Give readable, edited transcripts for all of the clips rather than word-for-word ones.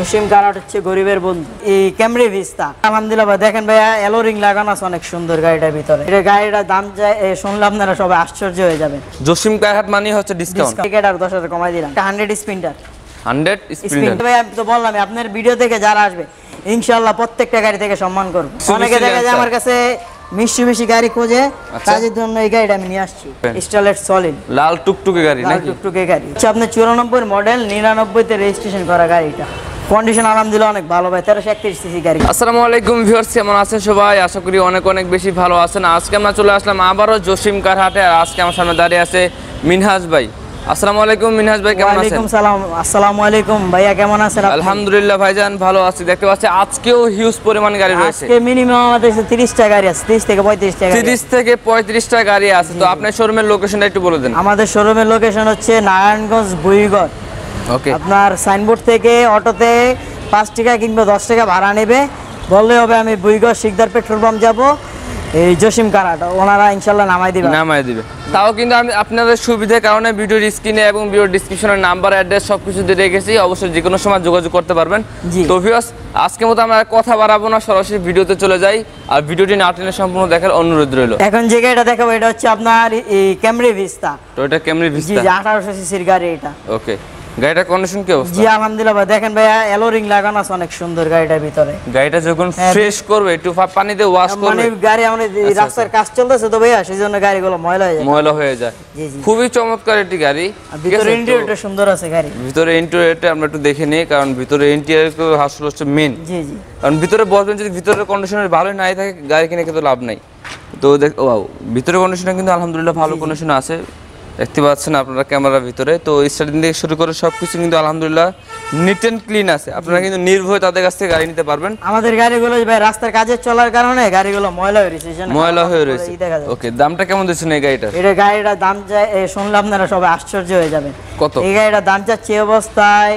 জসিম কারাট হচ্ছে গরিবের বন্ধু। এই ক্যামরি ভিস্তা আলহামদুলিল্লাহ ভাই, দেখেন ভাইয়া এলো রিং লাগানো আছে অনেক সুন্দর গাড়িটার ভিতরে। এটা গাড়িটার দাম যায় শুনলে আপনারা সবাই আশ্চর্য হয়ে যাবেন। জসিম কারাট মানে হচ্ছে ডিসকাউন্ট। টিকেট আর 10,000 কমাই দিলাম। 100 স্পিন্টার 100 স্পিন্টার ভাই, আমি তো বললাম আপনার ভিডিও থেকে যারা আসবে ইনশাআল্লাহ প্রত্যেকটা গাড়ি থেকে সম্মান করব। অনেকে দেখা যায় আমার কাছে মিষ্টি গাড়ি খোঁজে, কাজের জন্য এই গাড়িটা আমি নিয়ে আসছি। স্টাইলের সলিড লাল টুকটুকে গাড়ি নাকি? লাল টুকটুকে গাড়ি হচ্ছে আপনার 94 মডেল, 99 তে রেজিস্ট্রেশন করা গাড়িটা। কন্ডিশন আলহামদুলিল্লাহ অনেক ভালো ভাই, 1331 সিসি গাড়ি। আসসালামু আলাইকুম ভিউয়ার্স, কেমন আছেন সবাই? আশা করি অনেক বেশি ভালো আছেন। আজকে আমরা চলে আসলাম আবারও জসিম কার হাটে। আর আজকে আমার সামনে দাঁড়িয়ে আছে মিনহাজ ভাই। আসসালামু আলাইকুম মিনহাজ ভাই, কেমন আছেন? ওয়ালাইকুম সালাম। আসসালামু আলাইকুম ভাইয়া, কেমন আছেন? আলহামদুলিল্লাহ ভাইজান ভালো আছি। দেখতে পাচ্ছি আজকেও হিউজ পরিমাণ গাড়ি রয়েছে। আজকে মিনিমাম আমাদের 30টা গাড়ি আছে, 30 থেকে 35টা গাড়ি। 30 থেকে 35টা গাড়ি আছে। তো আপনার শোরুমের লোকেশনটা একটু বলে দেন। আমাদের শোরুমের লোকেশন হচ্ছে নারায়ণগঞ্জ বুড়িগড়। ওকে, আপনার সাইনবোর্ড থেকে অটোতে 5 টাকা কিংবা 10 টাকা ভাড়া নেবে, বললে হবে আমি বুড়িগড় শিকদার পেট্রোল পাম্প যাব, এই জসিম কারাট, ওনারা ইনশাআল্লাহ নামাই দিবে। তাও কিন্তু আমি আপনাদের সুবিধার কারণে ভিডিওর স্ক্রিনে এবং ভিডিওর ডেসক্রিপশনে নাম্বার, অ্যাড্রেস সবকিছু দিয়ে রেখেছি। অবশ্যই যে কোনো সময় যোগাযোগ করতে পারবেন। তো ভিউয়ার্স, আজকের মতো আমরা কথা বাড়াবো না, সরাসরি ভিডিওতে চলে যাই। আর ভিডিওটি না টেনে সম্পূর্ণ দেখার অনুরোধ রইল। এখন যে গাড়িটা দেখাবো এটা হচ্ছে আপনার এই ক্যামরি ভিস্তা। তো এটা ক্যামরি ভিস্তা, জি 1800 সিসির গাড়ি এটা। ওকে, গাড়িটার কন্ডিশন কি অবস্থা? জি আলহামদুলিল্লাহ ভাই, দেখেন ভাইয়া এলো রিং লাগানো আছে অনেক সুন্দর গাড়িটার ভিতরে। গাড়িটা যখন ফ্রেশ করবে একটু পানি দিয়ে ওয়াশ করবে, মানে গাড়ি আমাদের রাস্তার কাজ চলতেছে তো ভাইয়া, সেজন্য গাড়িগুলো ময়লা হয়ে যায়। জি জি, খুবই চমৎকার একটি গাড়ি। ভিতরে ইন্টেরিয়রটা সুন্দর আছে গাড়ি। ভিতরে ইন্টেরিয়রটা আমরা একটু দেখে নিই, কারণ ভিতরে ইন্টেরিয়র আসলে হচ্ছে মেন। জি জি, কারণ ভিতরে বসবেন, যদি ভিতরের কন্ডিশন ভালো নাই থাকে গাড়ি কিনে কিন্তু লাভ নাই। তো ওয়াও, ভিতরের কন্ডিশন কিন্তু আলহামদুলিল্লাহ ভালো কন্ডিশন আছে, দেখতে পাচ্ছেন আপনারা ক্যামেরার ভিতরে। তো স্টার্টিং থেকে শুরু করে সবকিছু কিন্তু আলহামদুলিল্লাহ নিট এন্ড ক্লিন আছে। আপনারা কিন্তু নির্ভয়ে তাদের কাছ থেকে গাড়ি নিতে পারবেন। আমাদের গাড়িগুলো ভাই রাস্তার কাজে চলার কারণে গাড়িগুলো ময়লা হয়ে রয়েছে। ওকে, দামটা কেমন দিচ্ছেন এই গাড়িটার? গাড়িটার দাম যায় শুনলে আপনারা সবাই আশ্চর্য হয়ে যাবেন। কত? এই গাড়িটার দাম যাচ্ছে অবস্থায়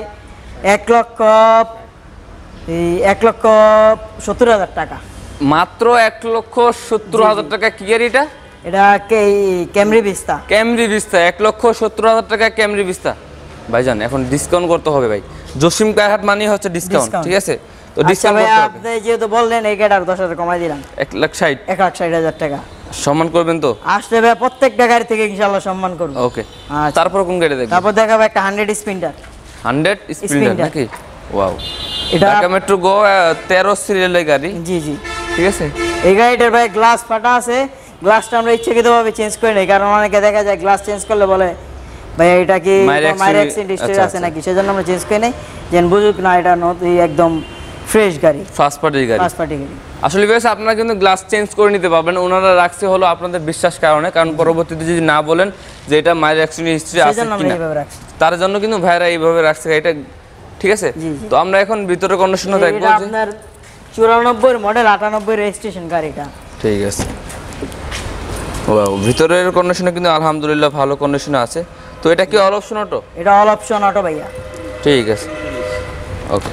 1,70,000 টাকা। মাত্র 1,70,000 টাকা? কি গাড়িটা? এটা ক্যামরি ভিস্তা। 1,70,000 টাকা ক্যামরি ভিস্তা। ভাইজান এখন ডিসকাউন্ট করতে হবে ভাই, জসিম কারহাট মানে হচ্ছে ডিসকাউন্ট, ঠিক আছে? তো ডিসকাউন্ট করতে হবে। আপনি যেহেতু বললেন এই গাড়িটার 10,000 কমাই দিলাম, 1,60,000 টাকা। সম্মান করবেন তো? আসলে ভাই প্রত্যেকটা গাড়ি থেকে ইনশাআল্লাহ সম্মান করব। ওকে, তারপর কোন গাড়ি দেখবেন? তারপর দেখাবো একটা 100 স্পিন্টার। 100 স্পিন্টার নাকি? ওয়াও, এটা ঢাকা মেট্রো গো 13 সিরিয়ালের গাড়ি। জি জি, ঠিক আছে। এই গাড়িটার ভাই গ্লাস ফাটা আছে, গ্লাসটা আমরা ইচ্ছাকৃতভাবে চেঞ্জ করে নেই, কারণ অনেকে দেখা যায় গ্লাস চেঞ্জ করলে বলে ভাই এটা কি মাইর অ্যাক্সিডেন্ট হিস্টরি আছে নাকি, সেজন্য আমরা চেঞ্জ করে নেই, যেন বুঝুক না এটা একদম ফ্রেশ গাড়ি, ফার্স্ট পার্টি গাড়ি। আসলে বেশ আপনারা কিন্তু গ্লাস চেঞ্জ করে নিতে পারবেন। ওনারা রাখছে হলো আপনাদের বিশ্বাস কারণে, কারণ পরবর্তীতে যদি না বলেন যে এটা মাইর অ্যাক্সিডেন্ট হিস্টরি আছে কিনা, তার জন্য কিন্তু ভাইরা এইভাবে রাখছে এটা, ঠিক আছে? তো আমরা এখন ভিতরে কন্ডিশন দেখবো। আপনার 94 মডেল, 98 রেজিস্ট্রেশন গাড়িটা। ঠিক আছে। ওয়াও, ভিতরের কন্ডিশনে কিন্তু আলহামদুলিল্লাহ ভালো কন্ডিশনে আছে। তো এটা কি অল অপশন অটো? এটা অল অপশন অটো ভাইয়া। ঠিক আছে, ওকে।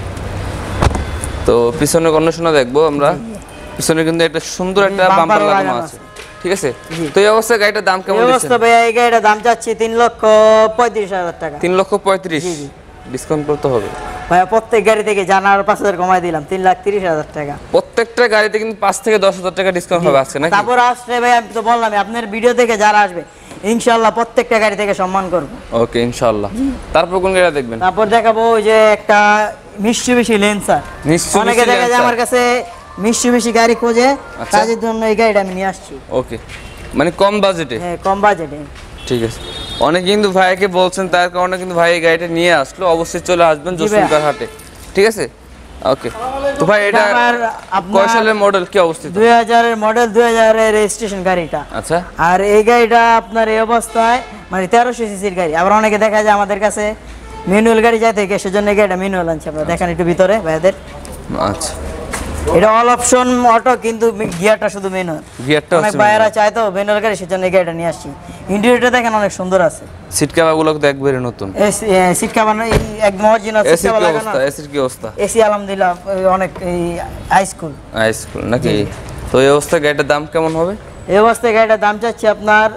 তো পিছনের কন্ডিশনে দেখবো আমরা। পিছনে কিন্তু একটা সুন্দর একটা বাম্পার লাগানো আছে, ঠিক আছে? তো এই অবস্থায় গাড়িটার দাম কেমন দিচ্ছেন? এই অবস্থা ভাইয়া এই গাড়িটার দাম চাচ্ছি 3,35,000 টাকা। 3,35,000? ডিসকাউন্ট করতে হবে ভাইয়া। প্রত্যেক গাড়ি থেকে জানার 5,000 কমাই দিলাম, 3,30,000 টাকা। প্রত্যেকটা গাড়িতে কিন্তু 5 থেকে 10,000 টাকা ডিসকাউন্ট হবে আজকে নাকি? তারপর আসলে ভাই আমি তো বললাম আপনার ভিডিও থেকে যারা আসবে ইনশাআল্লাহ প্রত্যেকটা গাড়ি থেকে সম্মান করব। ওকে, ইনশাআল্লাহ। তারপর কোন গাড়ি দেখবেন? তারপর দেখাবো ওই যে একটা মিষ্টি লেন্সার। অনেকে দেখা যায় আমার কাছে মিষ্টি গাড়ি খোঁজে, কাজের জন্য এই গাড়িটা আমি নিয়ে আসছি। ওকে, মানে কম বাজেটে? হ্যাঁ, কম বাজেটে। ঠিক আছে। অনেকে কিন্তু ভাইকে বলছেন, তার কারণে কিন্তু ভাই এই গাড়িটা নিয়ে আসলো। অবশ্যই চলে আসবেন জসিম কার হাটে, ঠিক আছে? ওকে। তো ভাই এটা কয় সালের মডেল, কি অবস্থা? 2000 এর মডেল, 2000 এর রেজিস্ট্রেশন গাড়িটা। আচ্ছা। আর এই গাড়িটা আপনার এই অবস্থায় মানে 1300 সিসির গাড়ি। আবার অনেকে দেখা যায় আমাদের কাছে ম্যানুয়াল গাড়ি যায় থেকে, সেজন্য এই গাড়িটা ম্যানুয়াল আনছে। আপনারা দেখেন একটু ভিতরে ভাইদের। আচ্ছা, এটা অল অপশন অটো, কিন্তু গিয়ারটা শুধু ম্যানুয়াল। অনেক ভাইরা চায় তো ম্যানুয়াল গাড়ি, সেজন্য এই গাড়িটা নিয়ে আসছি। ইন্টেরিয়রটা দেখেন অনেক সুন্দর আছে। সিট কভারগুলো তো একবারে নতুন। সিট কভার একদম অরিজিনাল সিট কভার লাগানো। এসির কি অবস্থা? এসি আলহামদুলিল্লাহ অনেক হাই স্কুল নাকি? তো এই অবস্থায় গাড়িটার দাম কেমন হবে? এই অবস্থায় গাড়িটার দাম চাচ্ছি আপনার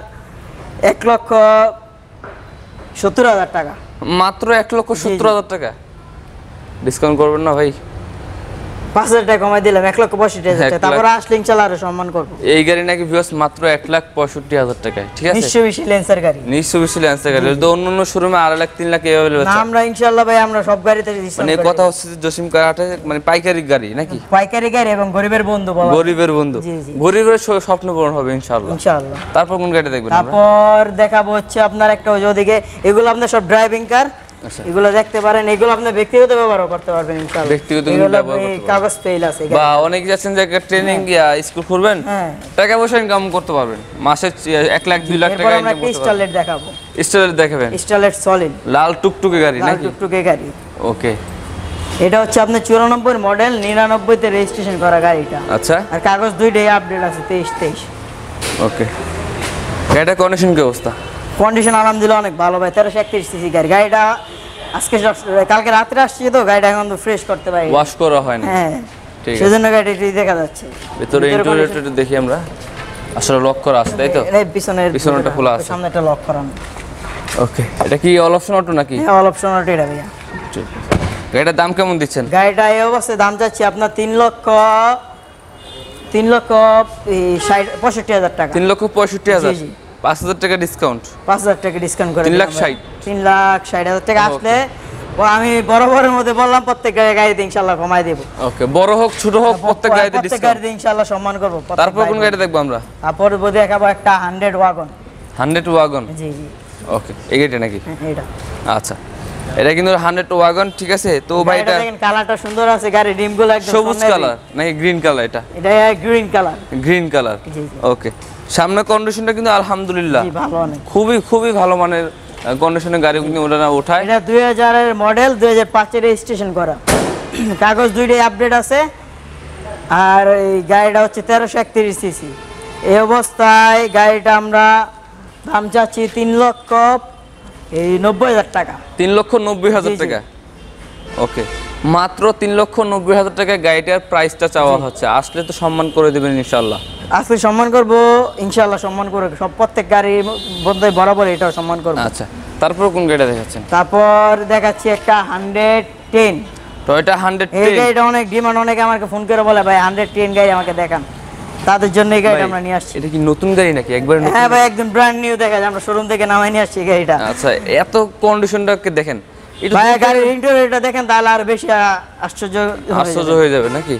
1,70,000 টাকা। মাত্র 1,70,000 টাকা? ডিসকাউন্ট করবেন না ভাই? 5,000 টাকা কমাই দিলাম, 1,65,000 টাকা। তারপর আসলে ইনশাআল্লাহ আরো সম্মান করব। এই গাড়ি নাকি ভিউয়ার্স মাত্র 1,65,000 টাকায়, ঠিক আছে? Mitsubishi Lancer গাড়ি, Mitsubishi Lancer গাড়ি। তো অন্যান্য শোরুমে 2.5 লাখ 3 লাখ এভাবে না আছে। আমরা ইনশাআল্লাহ ভাই আমরা সব গাড়িতে ডিসকাউন্ট মানে কথা হচ্ছে যে জসিম কারাটে মানে পাইকারি গাড়ি নাকি? পাইকারি গাড়ি এবং গরিবের বন্ধু বলা। গরিবের বন্ধু, জি, জি। গরিবের স্বপ্ন পূরণ হবে ইনশাআল্লাহ। ইনশাআল্লাহ। তারপর কোন গাড়ি দেখবেন আমরা? তারপর দেখাবো হচ্ছে আপনার একটা ওই যে ওদিকে, এগুলো আপনার সব ড্রাইভিং কার। আচ্ছা। এগুলো দেখতে পারেন, এগুলো আপনি ব্যক্তিগত ব্যবহারও করতে পারবেন ইনশাআল্লাহ। ব্যক্তিগত এগুলো ব্যবহার করতে পারবেন। কাগজ ফেল আছে বা অনেক যাচ্ছেন যে একটা ট্রেনিং গিয়া স্কুল করবেন, হ্যাঁ। টাকা পয়সা ইনকাম করতে পারবেন, মাসে 1 লাখ 2 লাখ এরপর টাকা আমরা ইনকাম একটা করতে পারবেন। স্টারলেট দেখাবো। স্টাইল দেখাবেন, স্টারলেট সলিড লাল টুকটুকে গাড়ি লাল নাকি? টুকটুকে গাড়ি। ওকে, এটা হচ্ছে আপনার 94 মডেল, 99 তে রেজিস্ট্রেশন করা গাড়িটা। আচ্ছা, আর কাগজ দুইটাই আপডেট আছে, 23। ওকে। গাড়িটা কন্ডিশন কি অবস্থা? কন্ডিশন আলহামদুলিল্লাহ অনেক ভালো ভাই, 1331 সিসি গাড়ি। গাড়িটা আজকে কালকে রাত্রে আসছে তো, গাড়িটা এখন তো ফ্রেশ করতে পারি। ওয়াশ করা হয় না? হ্যাঁ, ঠিক আছে। সেজন্য গাড়িটা একটু দেখা যাচ্ছে। ভিতরে ইন্টেরিয়রটা একটু দেখি আমরা। আসলে লক করা আছে তাই তো? এই পিছনেরটা খোলা আছে। সামনে একটা লক করানো। ওকে, এটা কি অল অপশন অটো নাকি? হ্যাঁ, অল অপশন অটো এটা ভাইয়া। ঠিক আছে। গাড়িটার দাম কেমন দিচ্ছেন? গাড়িটা এই অবস্থায় দাম চাচ্ছি আপনার 3,65,000 টাকা। 3,65,000? জি, জি। 5,000 টাকা ডিসকাউন্ট? 5,000 টাকা ডিসকাউন্ট করে 3,60,000? 3,60,000 টাকা আসলে আমি বরাবরের মধ্যে বললাম প্রত্যেক গাড়িতে ইনশাআল্লাহ কমাই দেব। ওকে, বড় হোক ছোট হোক প্রত্যেক গাড়িতে প্রত্যেক ডিসকাউন্ট। গাড়িতে ইনশাআল্লাহ সম্মান করব। তারপর কোন গাড়ি দেখবো আমরা? তারপর বোধহয় দেখাবো একটা 100 ওয়াগন। 100 ওয়াগন? জি জি, ওকে, এই গাড়িটা নাকি? হ্যাঁ, এটা আচ্ছা, এটা কিন্তু 100 ওয়াগন, ঠিক আছে। তো ভাই এটা দেখেন কালারটা সুন্দর আছে, গাড়ি ডিমগুলো একদম সবুজ সোনালি। কালার নাকি গ্রিন কালার? এটা এটা গ্রিন কালার। গ্রিন কালার, জি, জি। ওকে। সামনে কন্ডিশনটা কিন্তু আলহামদুলিল্লাহ জি, ভালো অনেক। খুবই খুবই ভালো মানের কন্ডিশনের গাড়ি কিন্তু ওরা ওঠায়। এটা 2000 এর মডেল, 2005 এর রেজিস্ট্রেশন করা, কাগজ দুইটাই আপডেট আছে। আর এই গাড়িটা হচ্ছে 1331 সিসি। এই অবস্থায় গাড়িটা আমরা দাম চাচ্ছি 3,90,000 টাকা। 3,90,000 জি, জি। টাকা? ওকে, মাত্র 3,90,000 টাকায় গাড়িটার প্রাইসটা চাওয়া হচ্ছে। আসলে তো সম্মান করে দেবেন ইনশাআল্লাহ। আজকে সম্মান করব ইনশাআল্লাহ, সম্মান করে সব প্রত্যেক গাড়ির বন্ধুই বরাবর এটাও সম্মান করব। আচ্ছা, তারপর কোন গাড়িটা দেখাচ্ছেন? তারপর দেখাচ্ছি একটা 110। টয়োটা এই 110? গাড়িটা অনেক ডিমান্ড, অনেকে আমাকে ফোন করে বলে ভাই 110 গাড়ি আমাকে দেখান, তাদের জন্য এই গাড়িটা আমরা নিয়ে আসছি। এটা কি নতুন গাড়ি নাকি একবারে নতুন? হ্যাঁ ভাই, একদম ব্র্যান্ড নিউ দেখা যায়, আমরা শোরুম থেকে নামাই নিয়ে আসছি এই গাড়িটা। আচ্ছা, এত কন্ডিশনটাকে দেখেন, একটু ভাই গাড়ির ইন্টেরিয়রটা দেখেন, তাহলে আর বেশি আশ্চর্য আশ্চর্য হয়ে যাবে নাকি?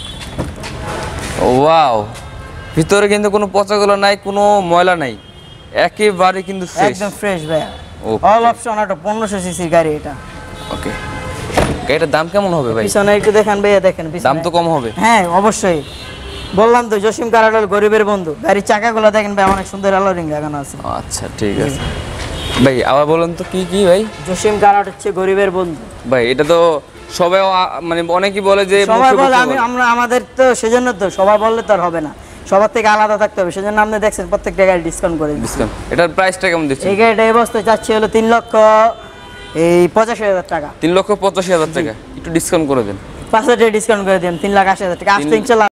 ওয়াও, ভিতরে কিন্তু কোনো পচাগুলো নাই, কোনো ময়লা নাই, একেবারে কিন্তু ফ্রেশ, একদম ফ্রেশ ভাই। Okay. অল অপশন অটো, 1500 সিসির গাড়ি এটা। ওকে, গাড়িটার দাম কেমন হবে ভাই? পিছনে একটু দেখেন ভাইয়া, দেখেন পিছনে। দাম তো কম হবে? হ্যাঁ অবশ্যই, বললাম তো জসিম কারাডল গরিবের বন্ধু। গাড়ির চাকাগুলো দেখেন ভাই, অনেক সুন্দর আলোরিং লাগানো আছে। আচ্ছা, ঠিক আছে ভাই, আবার বলুন তো কি কি ভাই? জসিম কারাট হচ্ছে গরিবের বন্ধু ভাই এটা তো সবাই মানে অনেকেই বলে যে সবাই মুখে বলে, মুখে বলে। আমরা আমাদের তো সেজন্য তো সবাই বললে তো আর হবে না, সবার থেকে আলাদা থাকতে হবে। সেজন্য আপনি দেখছেন প্রত্যেকটা গাড়ি ডিসকাউন্ট করে দিচ্ছি। ডিসকাউন্ট, এটার প্রাইসটা কেমন দিচ্ছেন? এই গাড়িটা এই বস্তায় চাচ্ছি হলো 3,85,000 টাকা। 3,85,000 টাকা? একটু ডিসকাউন্ট করে দেন। 5,000 টাকা ডিসকাউন্ট করে দিন, 3,80,000 টাকা। আসতে ইনশাল্লাহ